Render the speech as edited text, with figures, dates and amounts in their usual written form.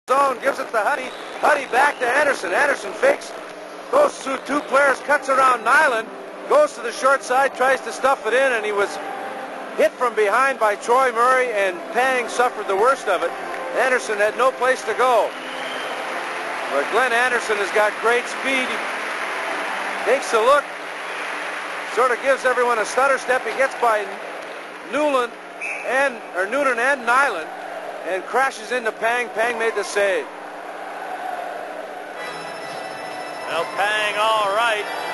Zone, gives it to Huddy. Huddy back to Anderson. Anderson fakes, goes through two players, cuts around Nyland, goes to the short side, tries to stuff it in, and he was hit from behind by Troy Murray, and Pang suffered the worst of it. Anderson had no place to go. But Glenn Anderson has got great speed. He takes a look, sort of gives everyone a stutter step. He gets by Noonan and Nyland, and crashes into Pang. Pang made the save. Well, Pang, all right.